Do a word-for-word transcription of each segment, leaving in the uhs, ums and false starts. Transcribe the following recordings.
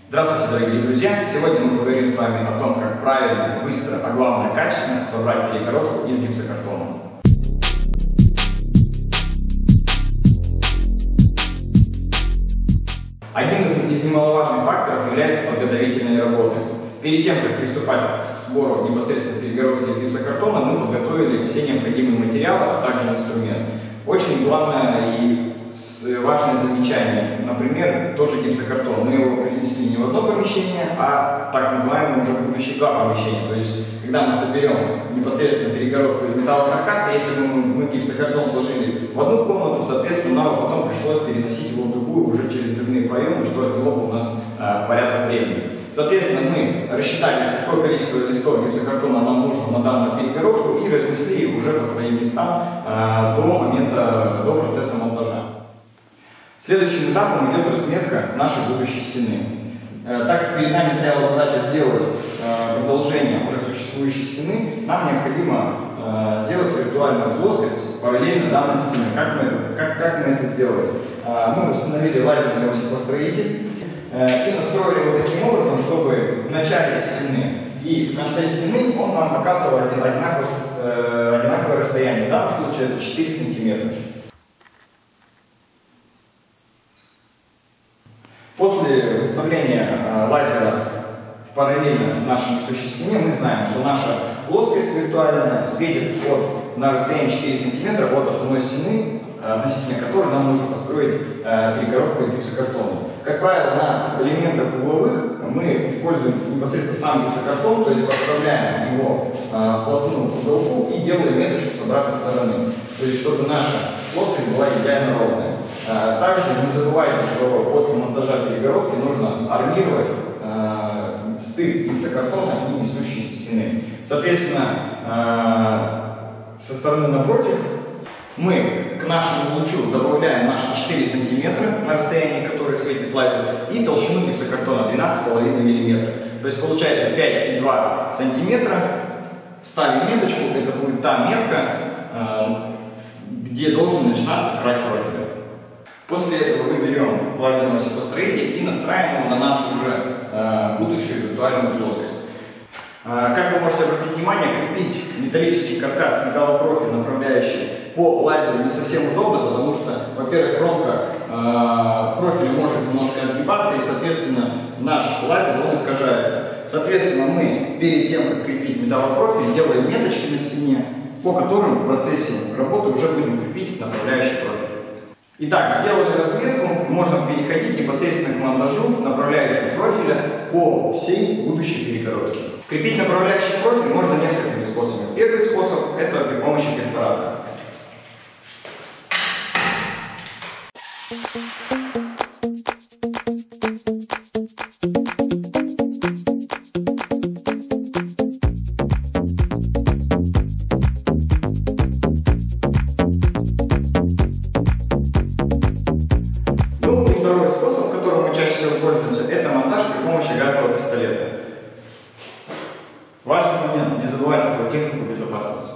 Здравствуйте, дорогие друзья! Сегодня мы поговорим с вами о том, как правильно, быстро, а главное качественно собрать перегородку из гипсокартона. Одним из, из немаловажных факторов является подготовительные работы. Перед тем, как приступать к сбору непосредственно перегородки из гипсокартона, мы подготовили все необходимые материалы, а также инструменты. Очень главное и важное замечание, например, тот же гипсокартон. Мы его принесли не в одно помещение, а так называемое уже будущие два помещения. То есть, когда мы соберем непосредственно перегородку из металлокаркаса, если бы мы, мы гипсокартон сложили в одну комнату, соответственно, нам потом пришлось переносить его в другую уже через дверные проемы, что отняло бы у нас а, порядок времени. Соответственно, мы рассчитали, какое количество листов гипсокартона нам нужно на данную перегородку и разнесли их уже по своим местам а, до момента, до процесса монтажа. Следующим этапом идет разметка нашей будущей стены. Э, так как перед нами стояла задача сделать э, продолжение уже существующей стены, нам необходимо э, сделать виртуальную плоскость параллельно данной стене. Как мы это, как, как мы это сделали? Э, мы установили лазерный осипостроитель э, и настроили его таким образом, чтобы в начале стены и в конце стены он нам показывал одинаковое, э, одинаковое расстояние. В данном случае это четыре сантиметра. После выставления э, лазера параллельно нашей несущей стене мы знаем, что наша плоскость виртуальная светит от, на расстоянии четыре сантиметра от основной стены, относительно которой нам нужно построить э, перегородку из гипсокартона. Как правило, на элементах угловых мы используем непосредственно сам гипсокартон, то есть подставляем его э, вплотную к уголку и делаем меточку с обратной стороны, то есть чтобы наша плоскость была идеально ровная. Также не забывайте, что после монтажа перегородки нужно армировать э, стык гипсокартона и несущей стены. Соответственно, э, со стороны напротив мы к нашему лучу добавляем наши четыре сантиметра, на расстоянии которой светит лазер, и толщину гипсокартона двенадцать и пять миллиметров. То есть получается пять и два сантиметра. Ставим меточку, это будет та метка, э, где должен начинаться край профиля. После этого мы берем лазерный осипостроитель и настраиваем его на нашу уже э, будущую виртуальную плоскость. Э, как вы можете обратить внимание, крепить металлический каркас металлопрофиль направляющий по лазеру не совсем удобно, потому что, во-первых, кромка э, профиля может немножко отгибаться, и, соответственно, наш лазер он искажается. Соответственно, мы перед тем, как крепить металлопрофиль, делаем меточки на стене, по которым в процессе работы уже будем крепить направляющий профиль. Итак, сделали разметку, можно переходить непосредственно к монтажу направляющего профиля по всей будущей перегородке. Крепить направляющий профиль можно несколькими способами. Первый способ – это при помощи перфоратора. Второй способ, которым мы чаще всего пользуемся, это монтаж при помощи газового пистолета. Важный момент, не забывайте про технику безопасности.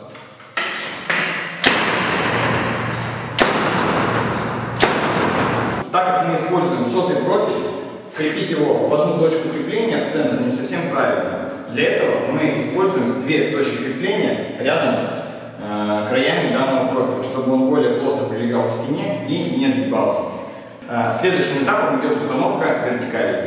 Так как мы используем сотый профиль, крепить его в одну точку крепления в центр не совсем правильно. Для этого мы используем две точки крепления рядом с э, краями данного профиля, чтобы он более плотно прилегал к стене и не отгибался. Следующим этапом идет установка вертикалей.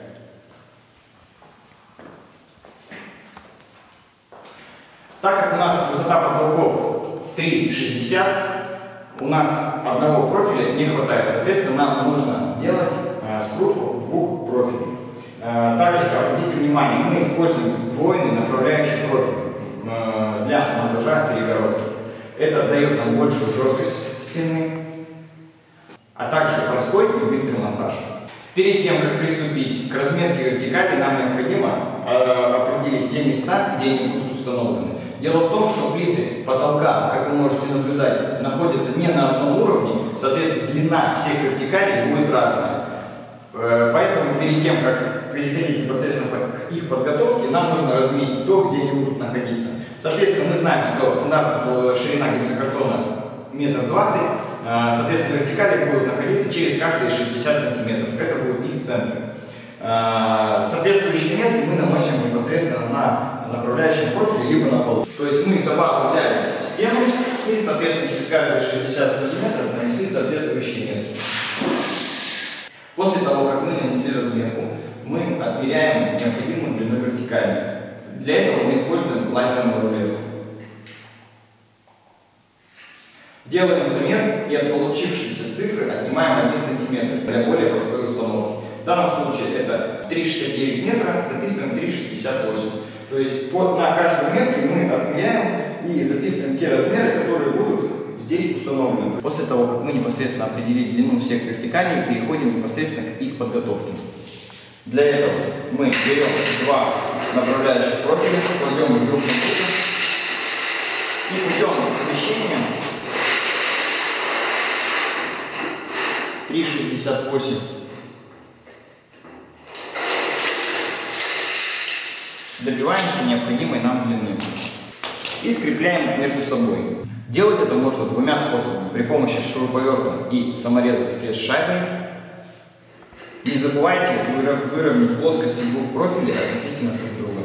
Так как у нас высота потолков три шестьдесят, у нас одного профиля не хватает. Соответственно, нам нужно делать скрутку двух профилей. Также обратите внимание, мы используем сдвоенный направляющий профиль для монтажа перегородки. Это дает нам большую жесткость стены, а также простой и быстрый монтаж. Перед тем, как приступить к разметке вертикали, нам необходимо э, определить те места, где они будут установлены. Дело в том, что плиты потолка, как вы можете наблюдать, находятся не на одном уровне, соответственно, длина всех вертикалей будет разная. Э, поэтому перед тем, как переходить непосредственно к их подготовке, нам нужно разметить то, где они будут находиться. Соответственно, мы знаем, что стандартная ширина гипсокартона метр двадцать. Соответственно, вертикали будут находиться через каждые шестьдесят сантиметров. Это будет их центр. Соответствующие элементы мы наносим непосредственно на направляющем профиле, либо на полу. То есть мы за базу взяли стену и, соответственно, через каждые шестьдесят сантиметров нанесли соответствующие метки. После того, как мы нанесли разметку, мы отмеряем необходимую длину вертикально. Для этого мы используем лазерную рулетку. Делаем замер и от получившейся цифры отнимаем один сантиметр для более простой установки. В данном случае это три шестьдесят девять метра, записываем три шестьдесят восемь. То есть под, на каждой метке мы отмеряем и записываем те размеры, которые будут здесь установлены. После того, как мы непосредственно определили длину всех вертикалей, переходим непосредственно к их подготовке. Для этого мы берем два направляющих профиля, кладем их друг на друга и путем смещения три шестьдесят восемь добиваемся необходимой нам длины и скрепляем их между собой. Делать это можно двумя способами: при помощи шуруповерта и самореза с пресс-шайбой. Не забывайте выровнять плоскости двух профилей относительно друг друга.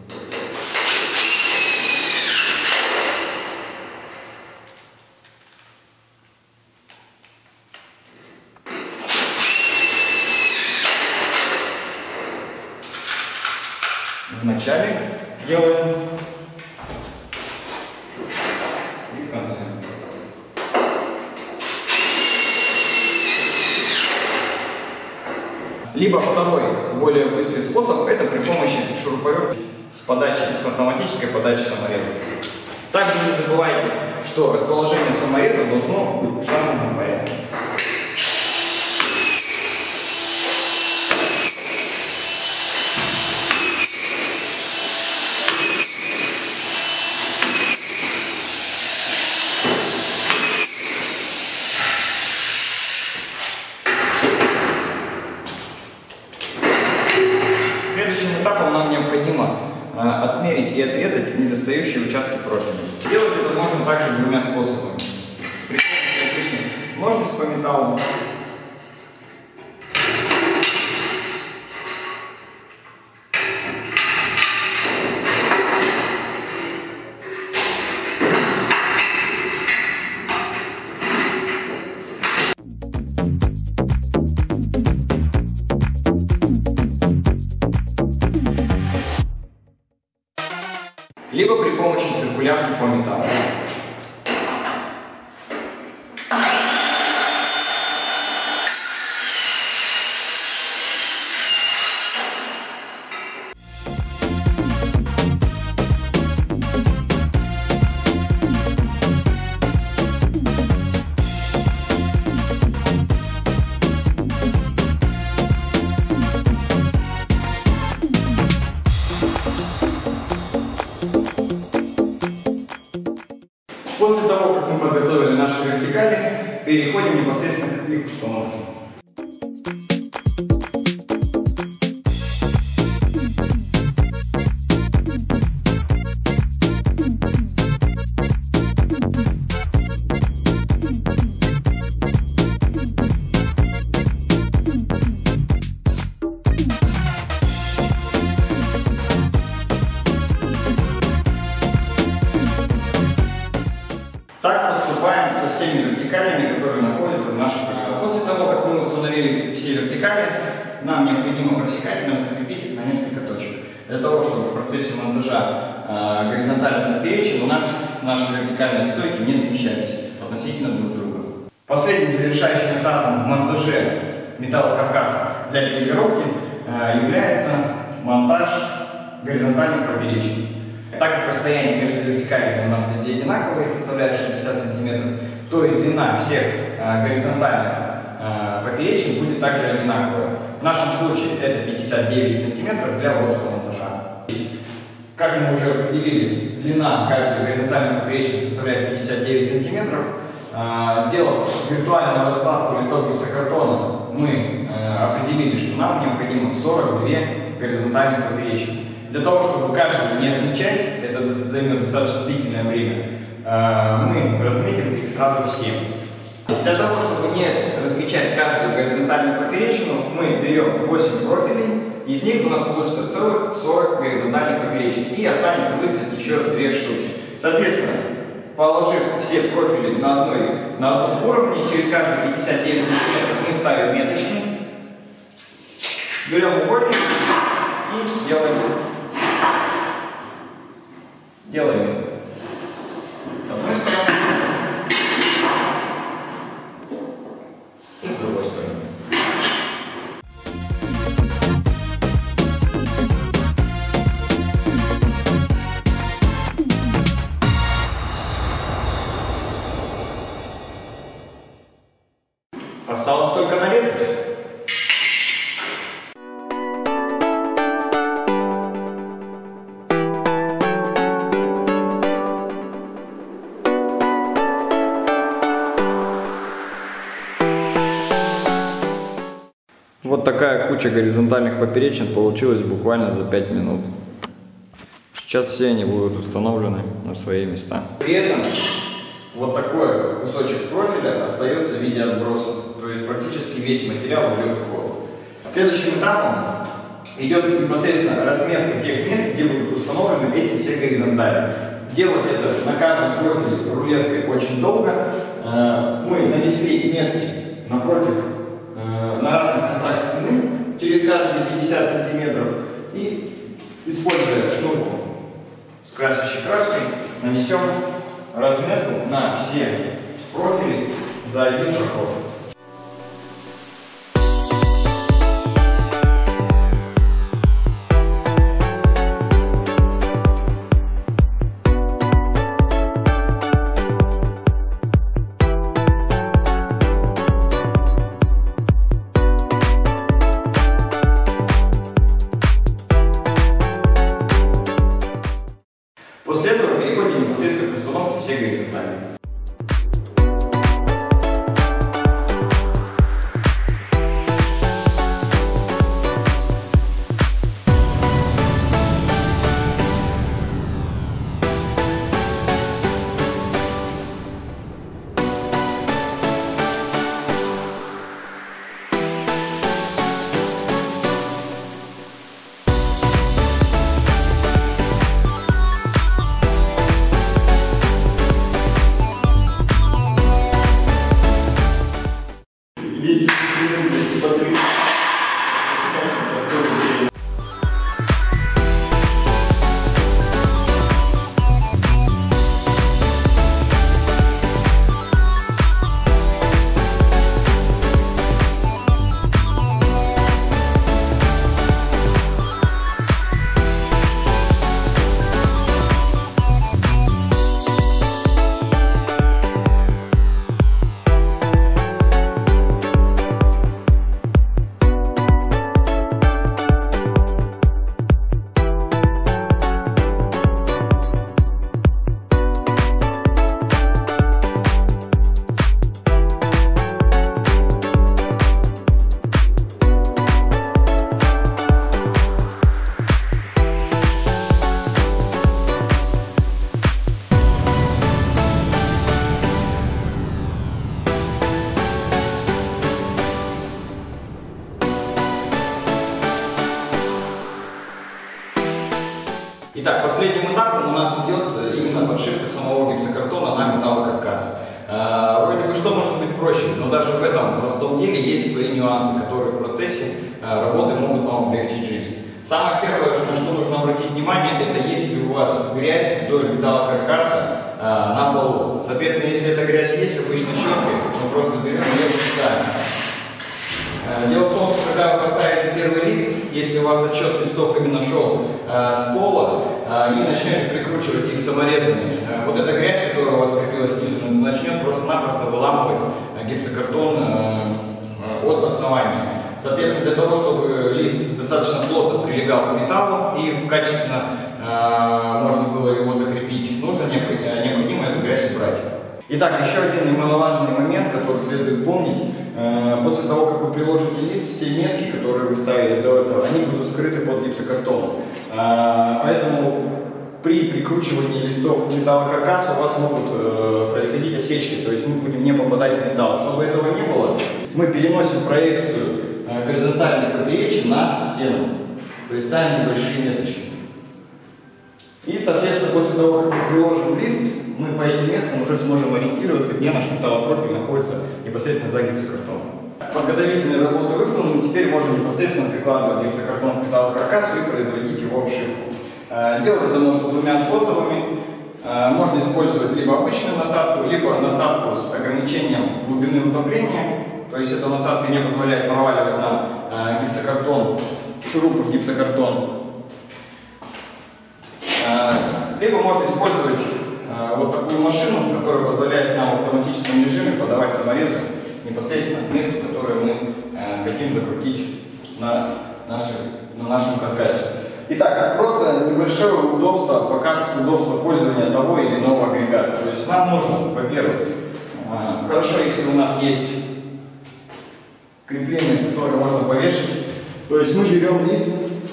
Вначале делаем и в конце. Либо второй, более быстрый способ, это при помощи шуруповерта с подачей, с автоматической подачей самореза. Также не забывайте, что расположение самореза должно быть в шахматном порядке. Следующим этапом нам необходимо э, отмерить и отрезать недостающие участки профиля. Делать это можно также двумя способами. При помощи обычных ножниц по металлу либо при помощи циркулярки по металлу. После того, как мы подготовили наши вертикали, переходим непосредственно к их установке. Так поступаем со всеми вертикалями, которые находятся в нашем полигоне. После того, как мы установили все вертикали, нам необходимо просекательно закрепить на несколько точек. Для того, чтобы в процессе монтажа э, горизонтальных поперечин у нас наши вертикальные стойки не смещались относительно друг друга. Последним завершающим этапом в монтаже металлокаркаса для регулировки э, является монтаж горизонтальных поперечин. Так как расстояние между вертикалями у нас везде одинаковое, составляет шестьдесят сантиметров, то и длина всех э, горизонтальных э, поперечин будет также одинаковая. В нашем случае это пятьдесят девять сантиметров для удобства монтажа. Как мы уже определили, длина каждой горизонтальной поперечины составляет пятьдесят девять сантиметров. Э, сделав виртуальную раскладку листов гипсокартона, мы э, определили, что нам необходимо сорок две горизонтальных поперечины. Для того, чтобы каждую не отмечать, это займет достаточно длительное время, мы разметим их сразу все. Для того, чтобы не размечать каждую горизонтальную поперечину, мы берем восемь профилей Из них у нас получится целых сорок горизонтальных поперечных. И останется вырезать еще две штуки. Соответственно, положив все профили на, одной, на одном уровне, через каждые пятьдесят девять сантиметров мы ставим меточки. Берем угольник и делаем. Делаем. С одной стороны и с другой стороны. Осталось только нарезать. Вот такая куча горизонтальных поперечин получилась буквально за пять минут. Сейчас все они будут установлены на свои места. При этом вот такой кусочек профиля остается в виде отброса. То есть практически весь материал уйдет в ход. Следующим этапом идет непосредственно разметка тех мест, где будут установлены эти все горизонтали. Делать это на каждом профиле рулеткой очень долго. Мы нанесли метки напротив, на разных концах стены, через каждые пятьдесят сантиметров, и, используя шнурку с красящей краской, нанесем разметку на все профили за один проход. После этого переходим непосредственно к установке всех горизонталей. Итак, последним этапом у нас идет именно подшивка самого гипсокартона на металлокаркас. Э, вроде бы что может быть проще, но даже в этом простом деле есть свои нюансы, которые в процессе э, работы могут вам облегчить жизнь. Самое первое, на что нужно обратить внимание, это если у вас грязь вдоль металлокаркаса э, на полу. Соответственно, если эта грязь есть, обычно щеткой мы просто берем ее и читаем. Дело в том, что когда вы поставите первый лист, если у вас отсчет листов именно шел э, с пола, э, и начнете прикручивать их саморезами, э, вот эта грязь, которая у вас скопилась снизу, начнет просто-напросто выламывать э, гипсокартон э, от основания. Соответственно, для того, чтобы лист достаточно плотно прилегал к металлу и качественно э, можно было его закрепить, нужно необходимо эту грязь убрать. Итак, еще один немаловажный момент, который следует помнить. После того, как вы приложите лист, все метки, которые вы ставили до этого, они будут скрыты под гипсокартоном. Поэтому при прикручивании листов к металлокаркасу у вас могут происходить осечки, то есть мы будем не попадать в металл. Чтобы этого не было, мы переносим проекцию горизонтальных поперечин на стену. то есть ставим небольшие меточки. И, соответственно, после того, как мы приложим лист, мы по этим меткам уже сможем ориентироваться, где наш металлопрофиль находится непосредственно за гипсокартоном. Подготовительные работы выполнены, теперь можем непосредственно прикладывать гипсокартон к металлокаркасу и производить его обшивку. Делать это можно двумя способами. Можно использовать либо обычную насадку, либо насадку с ограничением глубины утопления. То есть эта насадка не позволяет проваливать нам гипсокартон, шурупы в гипсокартон. Либо можно использовать вот такую машину, которая позволяет нам в автоматическом режиме подавать саморезы непосредственно к месту, которое мы хотим закрутить на, нашей, на нашем каркасе. Итак, просто небольшое удобство, показ удобства пользования того или иного агрегата. То есть нам нужно, во-первых, хорошо, если у нас есть крепление, которое можно повешать. То есть мы берем лист,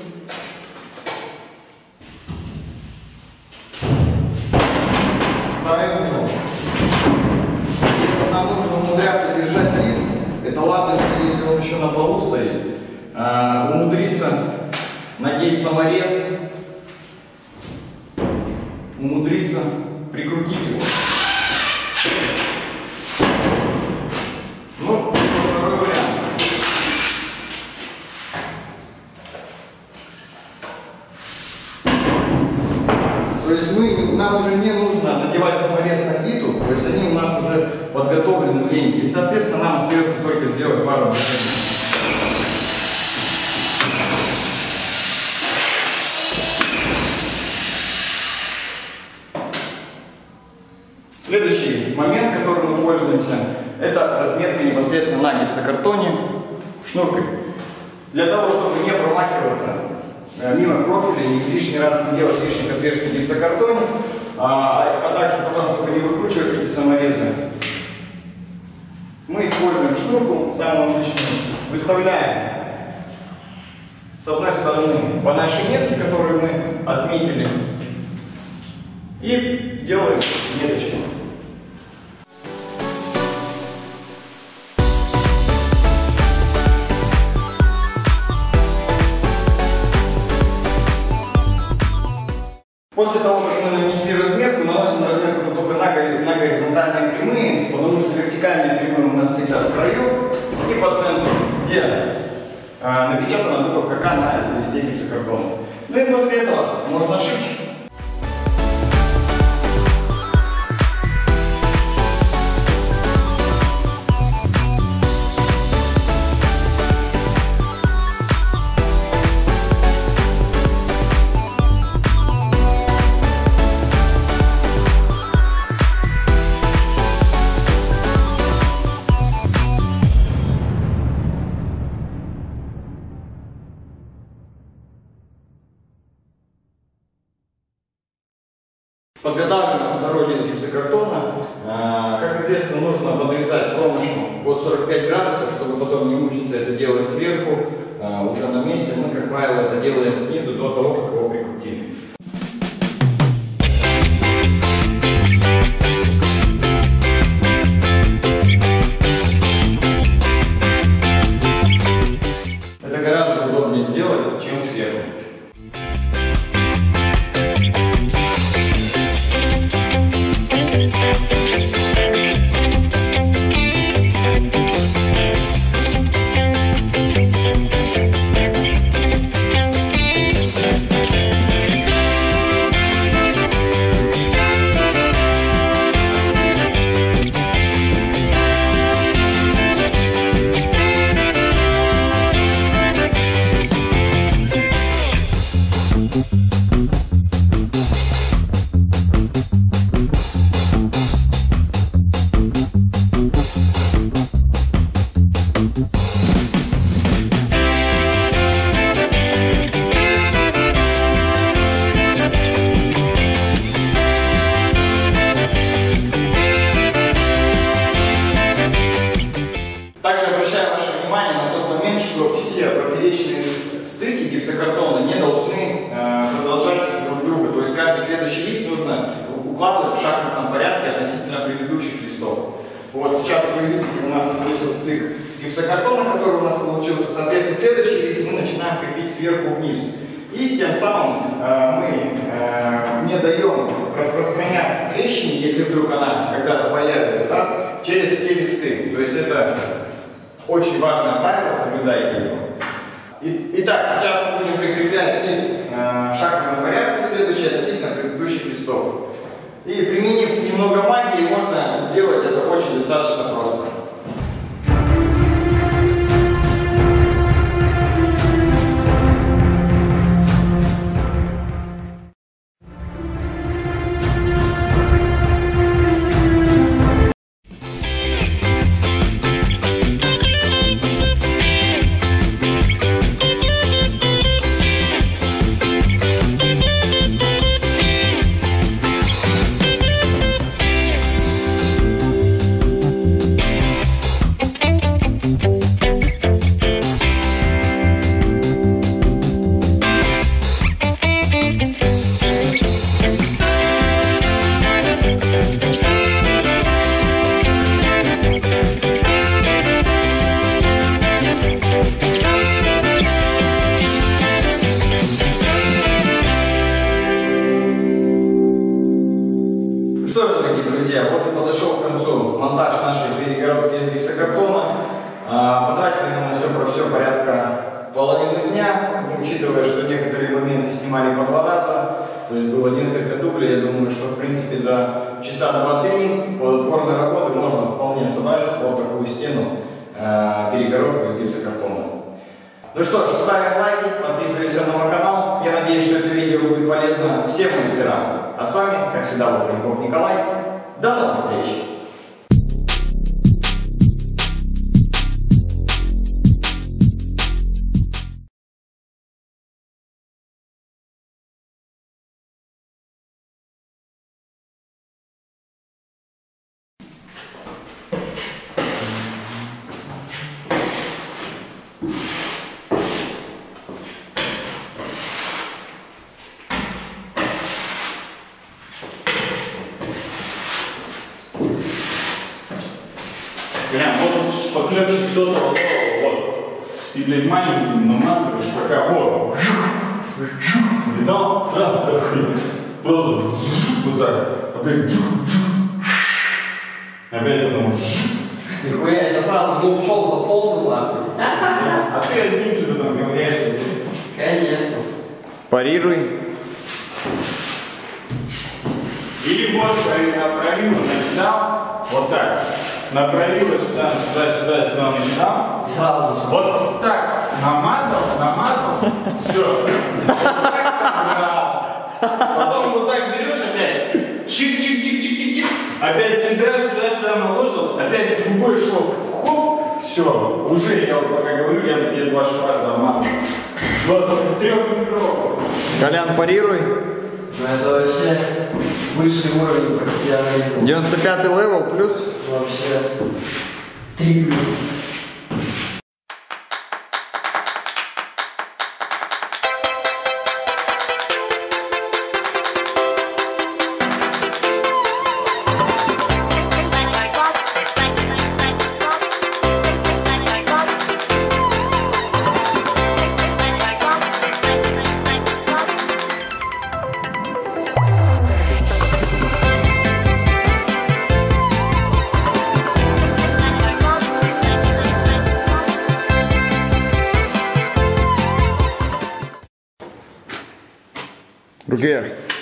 ставим его. Нам нужно умудряться держать лист. Это ладно, что если он еще на полу стоит, а, умудриться надеть саморез, умудриться прикрутить его. Ну, второй вариант. То есть мы, нам уже не нужно надевать саморез на плиту, то есть они у нас уже подготовлены в ленте. И, соответственно, нам остается только сделать пару движений. Следующий момент, которым мы пользуемся, это разметка непосредственно на гипсокартоне шнуркой. Для того, чтобы не промахиваться мимо профиля и лишний раз не делать лишних отверстий в гипсокартоне, а, а также потому, чтобы не выкручивать эти саморезы, мы используем шнурку, самую обычную, выставляем с одной стороны по нашей метке, которую мы отметили, и делаем меточки. После того, как мы нанесли разметку, наносим разметку только на, на горизонтальные прямые, потому что вертикальные прямые у нас всегда с краев и по центру, где э, напечатана буковка К на листе гипсокартона. Ну и после этого можно шить. Подготавливаем второй лист гипсокартона. Как известно, нужно подрезать промышку под сорок пять градусов, чтобы потом не мучиться это делать сверху, уже на месте. Мы, как правило, это делаем снизу до того, как его прикрутили. Это гораздо удобнее сделать, чем сверху. Также обращаю ваше внимание на тот момент, что все поперечные стыки гипсокартона не должны э, продолжать друг друга. То есть каждый следующий лист нужно укладывать в шахматном порядке относительно предыдущих листов. Вот сейчас вы видите, у нас получился стык гипсокартона, который у нас получился. Соответственно, следующий лист мы начинаем крепить сверху вниз. тем самым э, мы э, не даем распространяться трещине, если вдруг она когда-то появится, да, через все листы. То есть это очень важное правило, соблюдайте его. И, итак, сейчас мы будем прикреплять лист э, в шахматном порядке, следующий относительно предыдущих листов. И применив немного магии, можно сделать это очень достаточно просто. Что же, дорогие друзья, вот и подошел к концу монтаж нашей перегородки из гипсокартона. Потратили мы на все про все порядка половины дня, учитывая, что некоторые моменты снимали по два раза, то есть было несколько дублей. Я думаю, что в принципе за часа два-три плодотворной работы можно вполне собрать вот такую стену, перегородку из гипсокартона. Ну что ж, ставим лайки, подписывайся на мой канал. Я надеюсь, что это видео будет полезно всем мастерам. А с вами, как всегда, был Коньков Николай. До новых встреч! Прям вот шпаклевщик сотого, вот. Ты, блядь, маленьким намазываешь, пока вот. Видал? Сразу такой. Просто вот так. Опять. Опять потом. Нихуя, это сразу ну, ушел за полку, нахуй. А ты один что-то там говоришь? Конечно. Парируй. Или вот пролила, накидал, вот так. Направила сюда, сюда, сюда, сюда накидал. Сразу. Вот так намазал, намазал, все. Вот так собрал. Потом вот так берешь опять, чик-чик-чик-чик-чик-чик. Опять сюда, сюда, сюда наложил, опять другой шов. Хоп, все. Уже я вот пока говорю, я бы тебе два шва замазал. Вот трехметровый. Колян, парируй. Ну это вообще высший уровень профессионализма. девяносто пятый левел плюс. Вообще три плюс. Руки вверх.